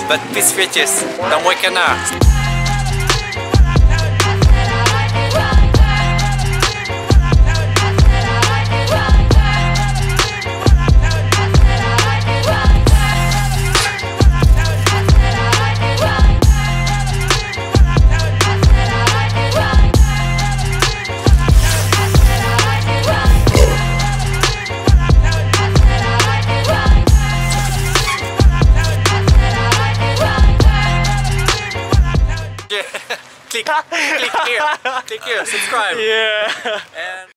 Подписывайтесь на мой канал. Click here, subscribe. Yeah. And